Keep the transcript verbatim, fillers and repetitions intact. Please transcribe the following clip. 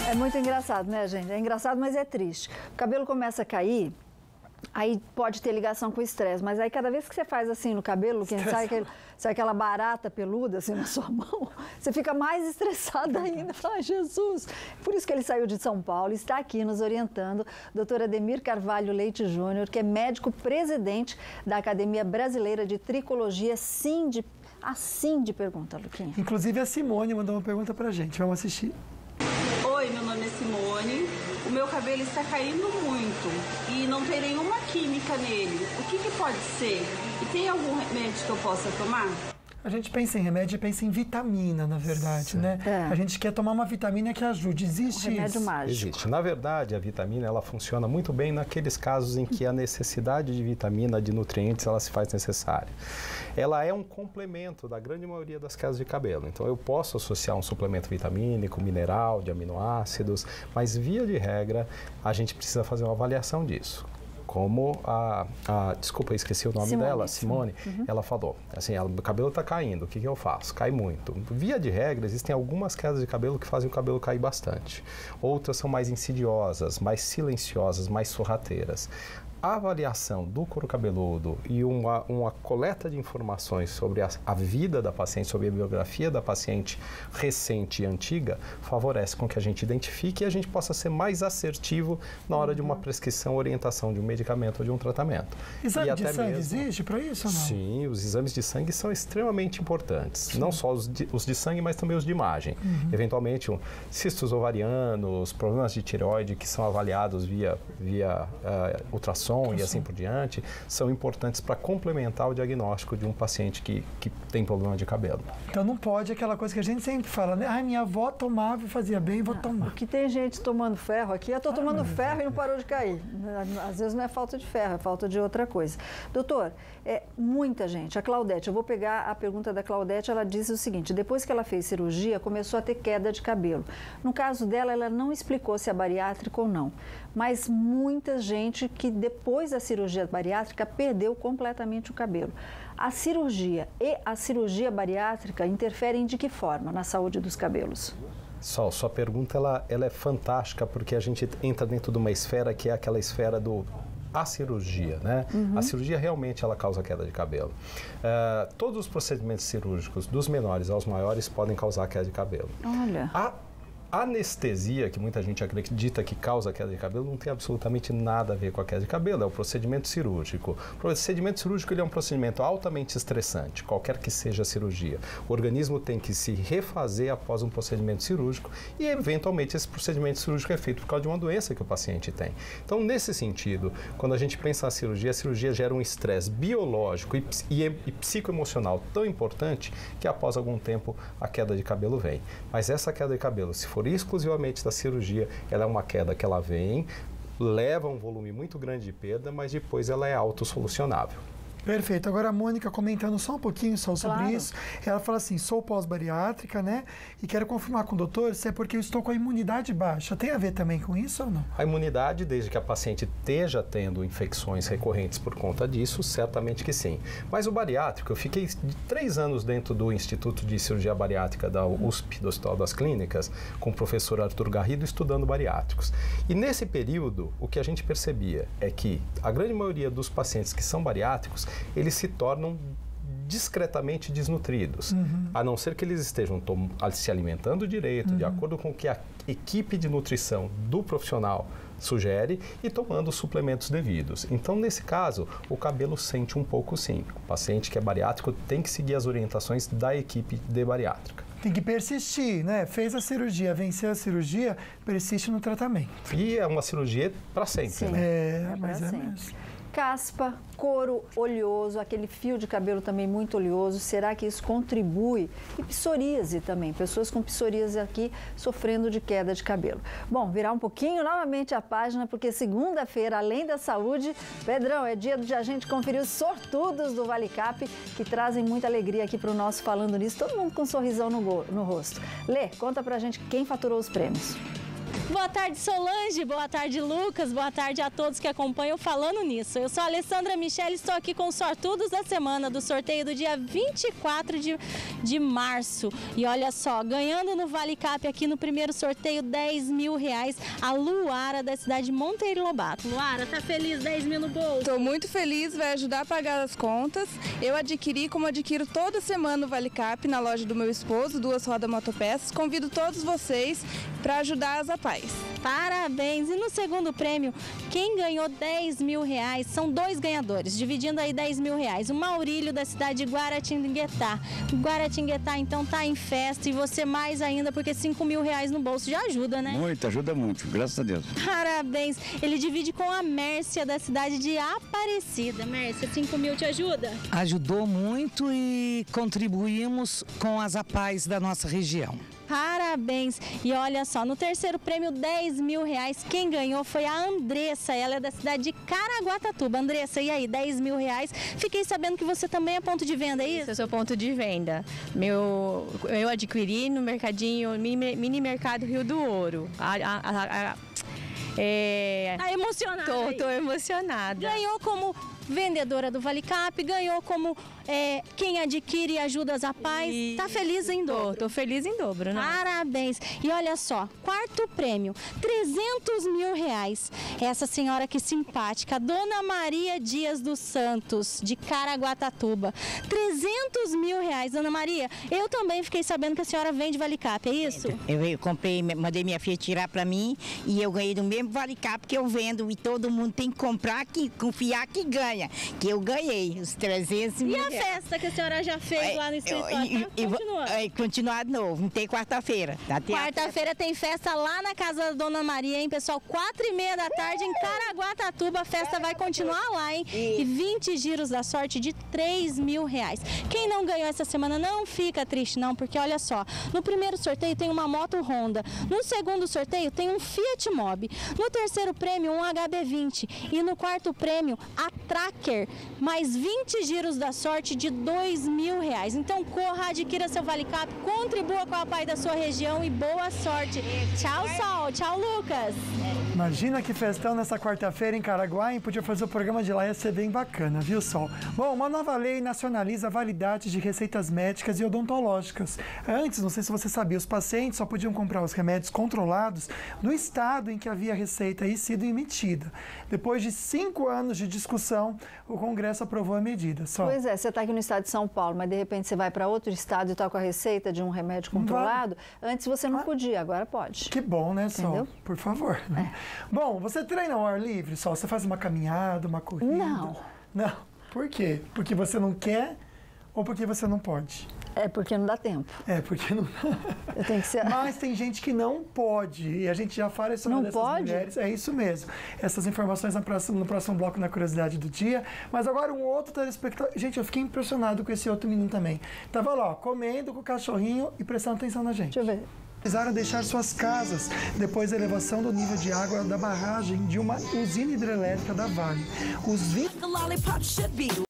É muito engraçado, né, gente? É engraçado, mas é triste. O cabelo começa a cair, aí pode ter ligação com o estresse, mas aí cada vez que você faz assim no cabelo, quem sai, aquele, sai aquela barata peluda assim na sua mão, você fica mais estressada ainda. Ai, Jesus! Por isso que ele saiu de São Paulo, está aqui nos orientando, doutor Ademir Carvalho Leite Júnior, que é médico presidente da Academia Brasileira de Tricologia, Cindy. Assim de pergunta, Luquinha. Inclusive a Simone mandou uma pergunta pra gente, vamos assistir. Oi, meu nome é Simone. O meu cabelo está caindo muito e não tem nenhuma química nele. O que que pode ser? E tem algum remédio que eu possa tomar? A gente pensa em remédio e pensa em vitamina, na verdade, né? É. A gente quer tomar uma vitamina que ajude. Existe Um remédio isso? mágico. Existe. Na verdade, a vitamina ela funciona muito bem naqueles casos em que a necessidade de vitamina, de nutrientes, ela se faz necessária. Ela é um complemento da grande maioria das quedas de cabelo. Então, eu posso associar um suplemento vitamínico, mineral, de aminoácidos, mas, via de regra, a gente precisa fazer uma avaliação disso. Como a, a desculpa, eu esqueci o nome Simone, dela, Simone, uhum. ela falou, assim, ela, o cabelo está caindo, o que, que eu faço? Cai muito. Via de regra, existem algumas quedas de cabelo que fazem o cabelo cair bastante. Outras são mais insidiosas, mais silenciosas, mais sorrateiras. A avaliação do couro cabeludo e uma, uma coleta de informações sobre a, a vida da paciente, sobre a biografia da paciente recente e antiga, favorece com que a gente identifique e a gente possa ser mais assertivo na hora uhum. de uma prescrição, orientação de um medicamento ou de um tratamento. Exame e de até sangue mesmo, existe para isso ou não? Sim, os exames de sangue são extremamente importantes. Sim. Não só os de, os de sangue, mas também os de imagem. Uhum. Eventualmente, um, cistos ovarianos, problemas de tireoide que são avaliados via, via uh, ultrassom, e assim por diante, são importantes para complementar o diagnóstico de um paciente que, que tem problema de cabelo. Então não pode aquela coisa que a gente sempre fala, né? Ai, minha avó tomava e fazia bem, vou ah, tomar. O que tem gente tomando ferro aqui, eu estou tomando ah, ferro é. e não parou de cair. Às vezes não é falta de ferro, é falta de outra coisa. Doutor, é, muita gente, a Claudete, eu vou pegar a pergunta da Claudete, ela disse o seguinte, depois que ela fez cirurgia, começou a ter queda de cabelo. No caso dela, ela não explicou se é bariátrica ou não, mas muita gente que depois da cirurgia bariátrica perdeu completamente o cabelo. A cirurgia e a cirurgia bariátrica interferem de que forma na saúde dos cabelos? Sol, sua pergunta ela, ela é fantástica porque a gente entra dentro de uma esfera que é aquela esfera do a cirurgia, né? Uhum. A cirurgia realmente ela causa queda de cabelo. Uh, todos os procedimentos cirúrgicos, dos menores aos maiores, podem causar queda de cabelo. Olha. A anestesia, que muita gente acredita que causa queda de cabelo, não tem absolutamente nada a ver com a queda de cabelo, é o procedimento cirúrgico. O procedimento cirúrgico ele é um procedimento altamente estressante, qualquer que seja a cirurgia. O organismo tem que se refazer após um procedimento cirúrgico e, eventualmente, esse procedimento cirúrgico é feito por causa de uma doença que o paciente tem. Então, nesse sentido, quando a gente pensa na cirurgia, a cirurgia gera um estresse biológico e, e, e psicoemocional tão importante que, após algum tempo, a queda de cabelo vem. Mas essa queda de cabelo, se for exclusivamente da cirurgia, ela é uma queda que ela vem, leva um volume muito grande de perda, mas depois ela é autossolucionável. Perfeito. Agora a Mônica comentando só um pouquinho só sobre claro. isso, ela fala assim, sou pós-bariátrica, né? E quero confirmar com o doutor se é porque eu estou com a imunidade baixa. Tem a ver também com isso ou não? A imunidade, desde que a paciente esteja tendo infecções recorrentes por conta disso, certamente que sim. Mas o bariátrico, eu fiquei três anos dentro do Instituto de Cirurgia Bariátrica da U S P, do Hospital das Clínicas, com o professor Arthur Garrido, estudando bariátricos. E nesse período, o que a gente percebia é que a grande maioria dos pacientes que são bariátricos, eles se tornam discretamente desnutridos, uhum. a não ser que eles estejam se alimentando direito, uhum. de acordo com o que a equipe de nutrição do profissional sugere e tomando os suplementos devidos. Então, nesse caso, o cabelo sente um pouco sim. O paciente que é bariátrico tem que seguir as orientações da equipe de bariátrica. Tem que persistir, né? Fez a cirurgia, venceu a cirurgia, persiste no tratamento. E é uma cirurgia para sempre, sim. né? É, é mas é sempre. mesmo. Caspa, couro oleoso, aquele fio de cabelo também muito oleoso, será que isso contribui? E psoríase também, pessoas com psoríase aqui sofrendo de queda de cabelo. Bom, virar um pouquinho novamente a página, porque segunda-feira, além da saúde, Pedrão, é dia de a gente conferir os sortudos do Valicap, que trazem muita alegria aqui para o nosso Falando Nisso, todo mundo com um sorrisão no, no rosto. Lê, conta pra gente quem faturou os prêmios. Boa tarde, Solange. Boa tarde, Lucas. Boa tarde a todos que acompanham Falando Nisso. Eu sou a Alessandra Michele e estou aqui com os sortudos da semana do sorteio do dia vinte e quatro de, de março. E olha só, ganhando no Vale Cap aqui no primeiro sorteio, dez mil reais, a Luara da cidade de Monteiro Lobato. Luara, tá feliz? dez mil no bolso? Estou muito feliz, vai ajudar a pagar as contas. Eu adquiri, como adquiro toda semana o Vale Cap na loja do meu esposo, Duas Rodas Motopeças. Convido todos vocês para ajudar as APAES. Parabéns! E no segundo prêmio, quem ganhou dez mil reais? São dois ganhadores, dividindo aí dez mil reais. O Maurílio, da cidade de Guaratinguetá. Guaratinguetá, então, tá em festa e você mais ainda, porque cinco mil reais no bolso já ajuda, né? Muito, ajuda muito, graças a Deus. Parabéns! Ele divide com a Mércia, da cidade de Aparecida. Mércia, cinco mil te ajuda? Ajudou muito e contribuímos com as APAES da nossa região. Parabéns! E olha só, no terceiro prêmio, dez mil reais, quem ganhou foi a Andressa, ela é da cidade de Caraguatatuba. Andressa, e aí, dez mil reais? Fiquei sabendo que você também é ponto de venda, é isso? Eu sou ponto de venda. Meu, eu adquiri no mercadinho, mini, mini mercado Rio do Ouro. A, a, a, a, é... Tá emocionada? Tô, tô emocionada. Ganhou como vendedora do Vale Cap, ganhou como é, quem adquire e ajuda as APAES. E... Tá feliz em dobro? Tô, tô feliz em dobro, né? Parabéns! E olha só, quarto prêmio, trezentos mil reais. Essa senhora que simpática, Dona Maria Dias dos Santos, de Caraguatatuba. trezentos mil reais, Dona Maria. Eu também fiquei sabendo que a senhora vende Vale Cap, é isso? Eu, eu comprei, mandei minha filha tirar para mim e eu ganhei do mesmo Vale Cap que eu vendo, e todo mundo tem que comprar, que confiar que ganha. Que eu ganhei os trezentos mil. E a festa que a senhora já fez é, lá no escritório? Tá? Continua. É, continuar de novo, não tem quarta-feira. Quarta-feira tem festa lá na casa da Dona Maria, hein, pessoal? Quatro e meia da tarde em Caraguatatuba. A festa vai continuar lá, hein? E vinte giros da sorte de três mil reais. Quem não ganhou essa semana não fica triste, não, porque olha só, no primeiro sorteio tem uma moto Honda, no segundo sorteio tem um Fiat Mobi, no terceiro prêmio um H B vinte e no quarto prêmio a Tracker, mais vinte giros da sorte de dois mil reais. Então corra, adquira seu Vale Cap, contribua com a APAE da sua região e boa sorte. Tchau, Sol. Tchau, Lucas. Imagina que festão nessa quarta-feira em Caraguá, hein? Podia fazer o programa de lá, ia ser bem bacana, viu, Sol? Bom, uma nova lei nacionaliza a validade de receitas médicas e odontológicas. Antes, não sei se você sabia, os pacientes só podiam comprar os remédios controlados no estado em que havia a receita aí sido emitida. Depois de cinco anos de discussão, o Congresso aprovou a medida. Só. Pois é, você está aqui no estado de São Paulo, mas de repente você vai para outro estado e está com a receita de um remédio controlado. Vai. Antes você não ah. podia, agora pode. Que bom, né, Sol? Entendeu? Por favor. É. Bom, você treina ao ar livre, Sol? Você faz uma caminhada, uma corrida? Não. Não. Por quê? Porque você não quer ou porque você não pode? É porque não dá tempo. É, porque não Eu tenho que ser... Mas tem gente que não pode. E a gente já fala sobre não essas pode? mulheres. É isso mesmo. Essas informações no próximo, no próximo bloco na Curiosidade do Dia. Mas agora um outro telespectador. Gente, eu fiquei impressionado com esse outro menino também. Tava lá, ó, comendo com o cachorrinho e prestando atenção na gente. Deixa eu ver. Precisaram deixar suas casas depois da elevação do nível de água da barragem de uma usina hidrelétrica da Vale. Os vinte